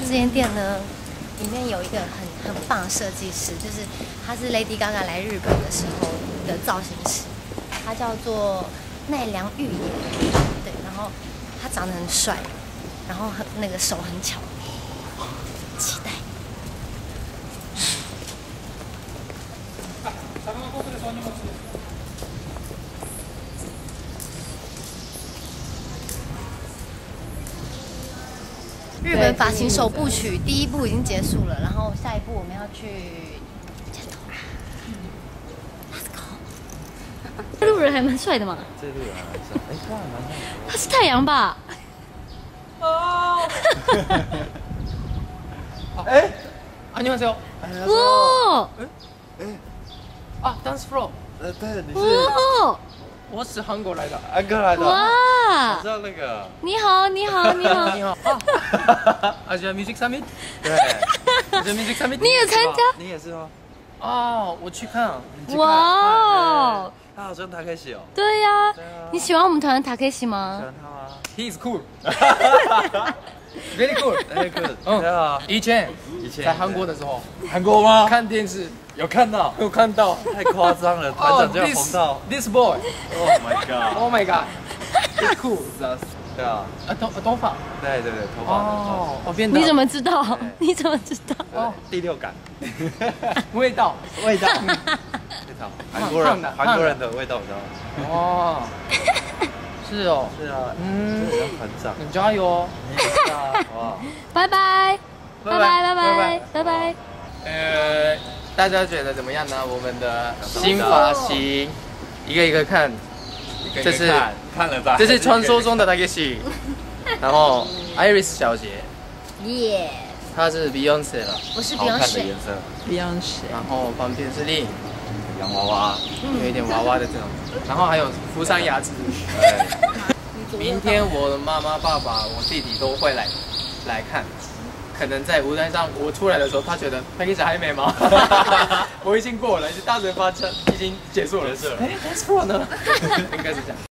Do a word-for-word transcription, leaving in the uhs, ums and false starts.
这间店呢，里面有一个很很棒的设计师，就是他是 Lady Gaga 来日本的时候的造型师，他叫做奈良玉也，对，然后他长得很帅，然后很那个手很巧，期待。 日本发型首部曲第一部已经结束了，然后下一步我们要去。Let's go。这路人还蛮帅的嘛。 这路人还蛮帅，哎，他还蛮帅。 他是太阳吧？ 哦。哎，안녕하세요。 哇！ 哎哎啊 ，dance floor。 呃，对，你是。 哇！ 我是韩国来的， 安哥来的。 哇！ 我知道那个。 你好，你好，你好， 你好。啊，Asia Music Summit。 对。 Asia Music Summit。 你也参加？ 你也是吗？ 哦，我去看。 哇哦！ 他好像塔克西哦。 对呀。你喜欢我们团的塔克西吗？ 喜欢他吗 ？He is cool。Very cool。 Very good。对啊。 以前以前在韩国的时候， 韩国吗？ 看电视。 有看到， 有看到， 太夸张了，团长就要红到 ，this boy， Oh my god，Oh my god，it's cool， 对啊， 啊头头发， 对对对，头发， 哦，我变的， 你怎么知道？你怎么知道？ 哦，第六感， 味道， 味道，非常韩国人，韩国人的味道，你知道吗？ 哦，是哦， 是啊， 嗯， 这像团长， 你加油哦， 是啊，哇， 拜拜，拜拜，拜拜，拜拜。 呃，大家觉得怎么样呢？我们的新发型，一个一个看，这是看了吧？ 这是传说中的たけし，然后 Iris 小姐， 耶， 她是 Beyonce 了， 我是好看的 Beyonce， 颜色 Beyonce， 然后旁边是另洋娃娃， 有一点娃娃的这种，然后还有扶上牙齿。明天我的妈妈、爸爸、我弟弟都会来来看。 可能在舞台上我出来的时候，他觉得他一直还没吗？我已经过了，大神发车已经结束了。哎 ，Dance Floor 呢？应该是这样。